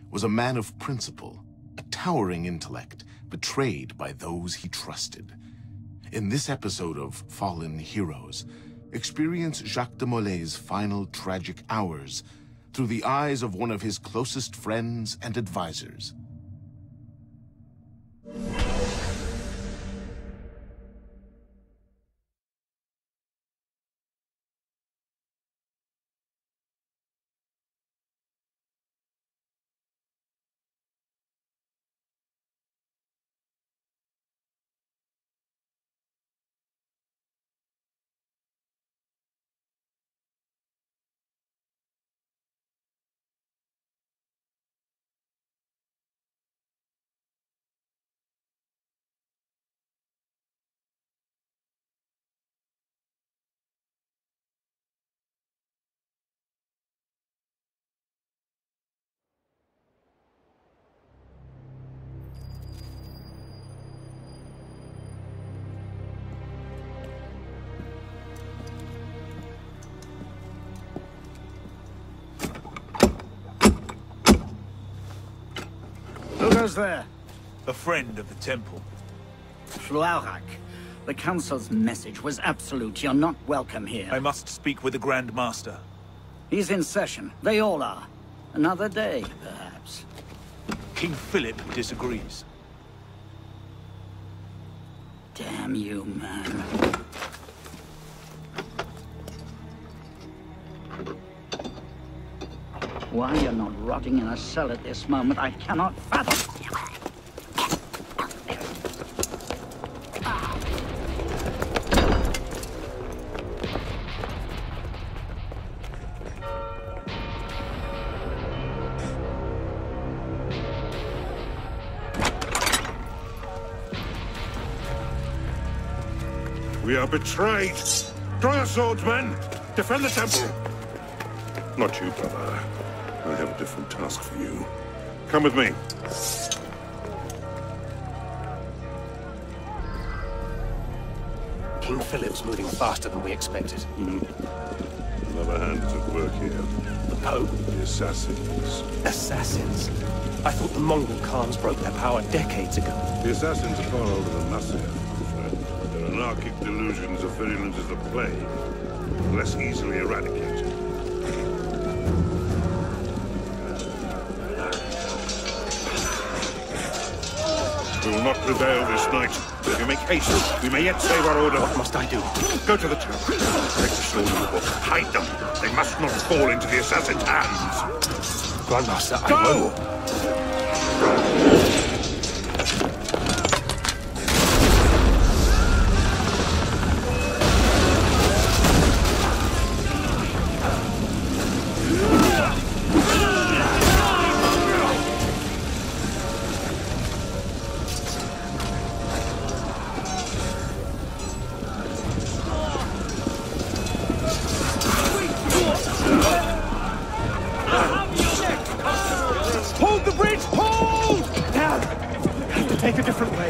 was a man of principle, a towering intellect, betrayed by those he trusted. In this episode of Fallen Heroes, experience Jacques de Molay's final tragic hours through the eyes of one of his closest friends and advisors. Who goes there? A friend of the temple. Llwaurak. The Council's message was absolute. You're not welcome here. I must speak with the Grand Master. He's in session. They all are. Another day, perhaps. King Philip disagrees. Damn you, man. Why you're not rotting in a cell at this moment, I cannot fathom. We are betrayed! Draw your swords, men! Defend the temple! Not you, brother. I have a different task for you. Come with me. King Philip's moving faster than we expected. Another hand is at work here. The Pope? The Assassins. Assassins? I thought the Mongol Khans broke their power decades ago. The Assassins are far older than Nasir, my friend. Their anarchic delusions are virulent as the plague, less easily eradicated. We will not prevail this night. If you make haste, we may yet save our order. What must I do? Go to the tower. Take the sword in the book. Hide them. They must not fall into the assassin's hands. Grandmaster, I Go! will. Take a different way.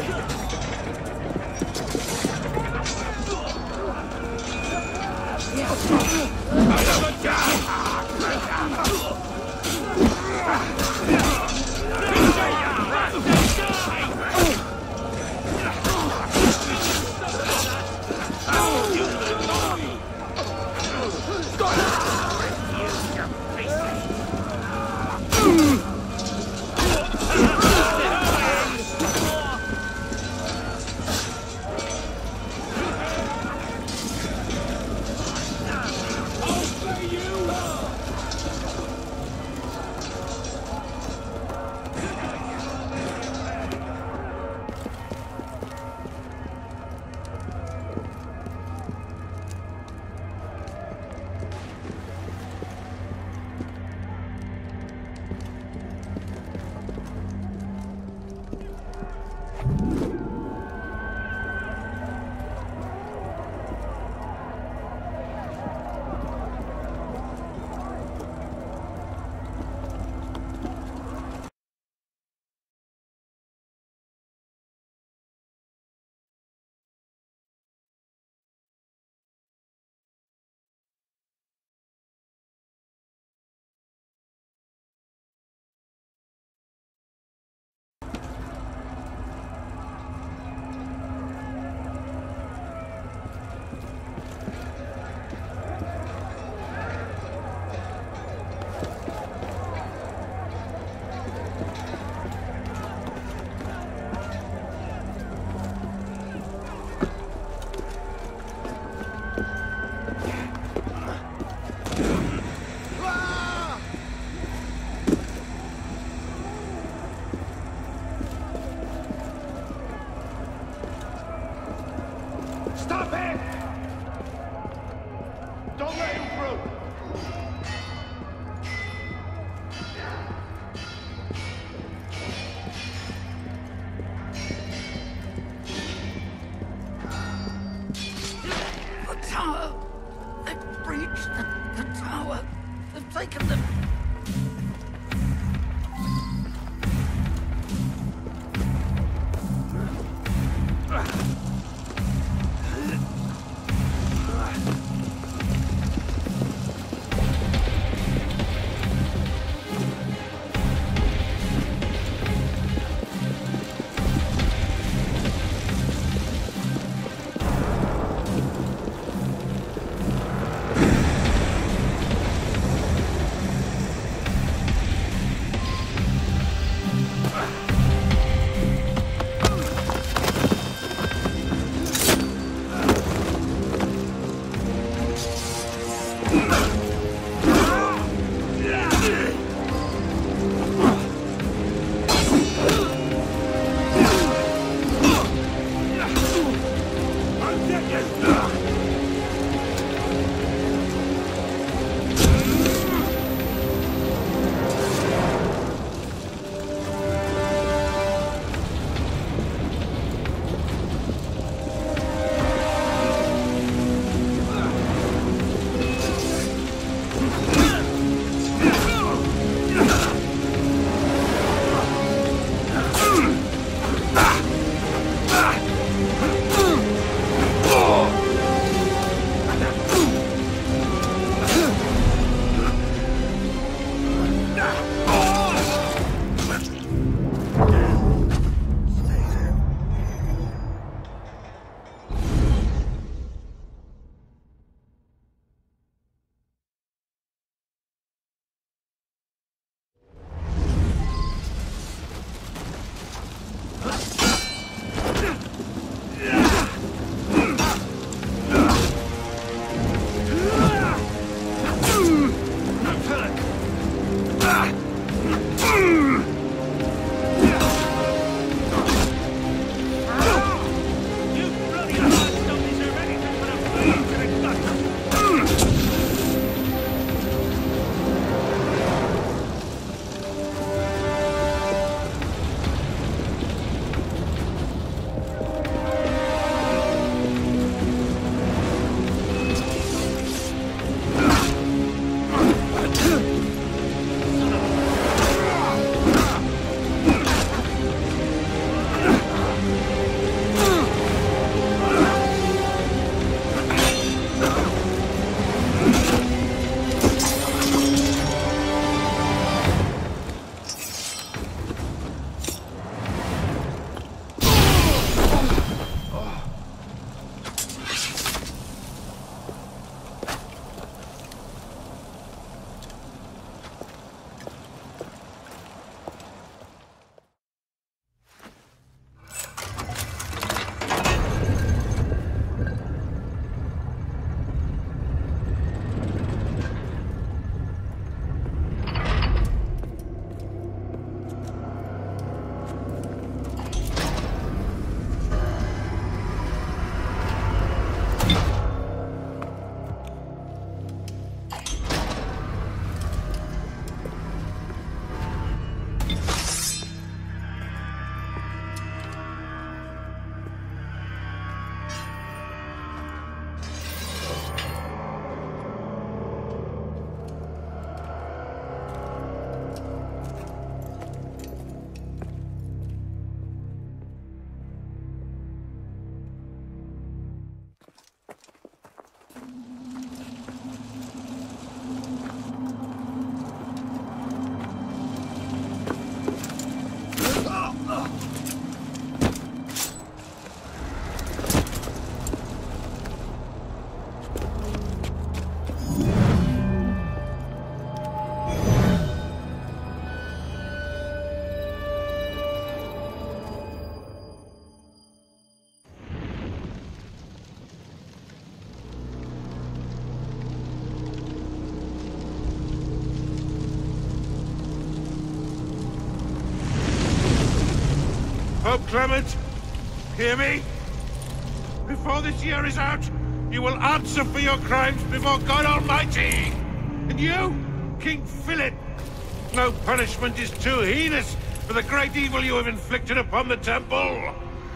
Pope Clement, hear me? Before this year is out, you will answer for your crimes before God Almighty! And you, King Philip, no punishment is too heinous for the great evil you have inflicted upon the temple.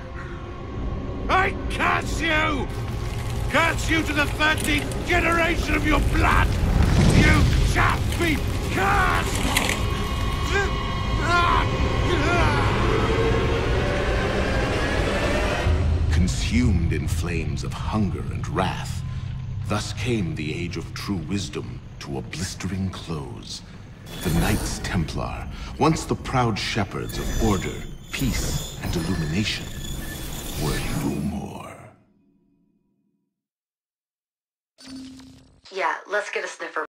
I curse you! Curse you to the 13th generation of your blood! You shall be cursed! Consumed in flames of hunger and wrath, thus came the Age of True Wisdom to a blistering close. The Knights Templar, once the proud shepherds of order, peace, and illumination, were no more. Yeah, let's get a sniffer.